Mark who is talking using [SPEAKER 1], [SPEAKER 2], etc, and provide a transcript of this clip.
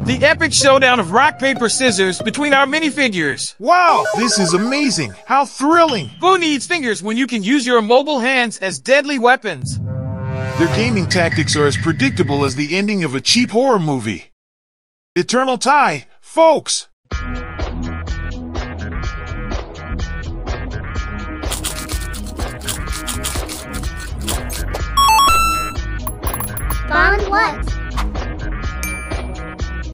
[SPEAKER 1] The epic showdown of rock, paper, scissors between our minifigures.
[SPEAKER 2] Wow, this is amazing. How thrilling.
[SPEAKER 1] Who needs fingers when you can use your mobile hands as deadly weapons?
[SPEAKER 2] Their gaming tactics are as predictable as the ending of a cheap horror movie. Eternal tie, folks.